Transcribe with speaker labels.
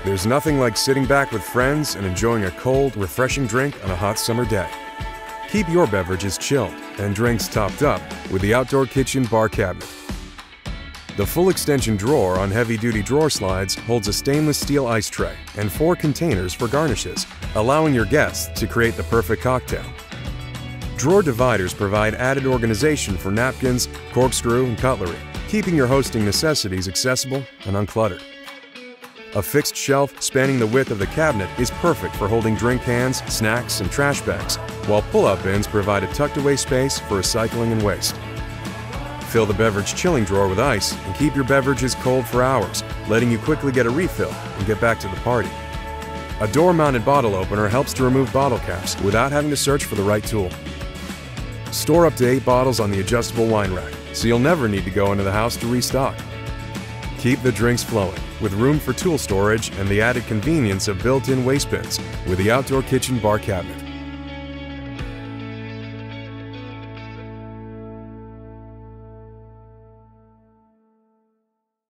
Speaker 1: There's nothing like sitting back with friends and enjoying a cold, refreshing drink on a hot summer day. Keep your beverages chilled and drinks topped up with the Outdoor Kitchen bar cabinet. The full extension drawer on heavy-duty drawer slides holds a stainless steel ice tray and 4 containers for garnishes, allowing your guests to create the perfect cocktail. Drawer dividers provide added organization for napkins, corkscrew, and cutlery, keeping your hosting necessities accessible and uncluttered. A fixed shelf spanning the width of the cabinet is perfect for holding drink cans, snacks, and trash bags, while pull-up bins provide a tucked-away space for recycling and waste. Fill the beverage chilling drawer with ice and keep your beverages cold for hours, letting you quickly get a refill and get back to the party. A door-mounted bottle opener helps to remove bottle caps without having to search for the right tool. Store up to 8 bottles on the adjustable wine rack, so you'll never need to go into the house to restock. Keep the drinks flowing, with room for tool storage and the added convenience of built-in waste bins with the Outdoor Kitchen bar cabinet.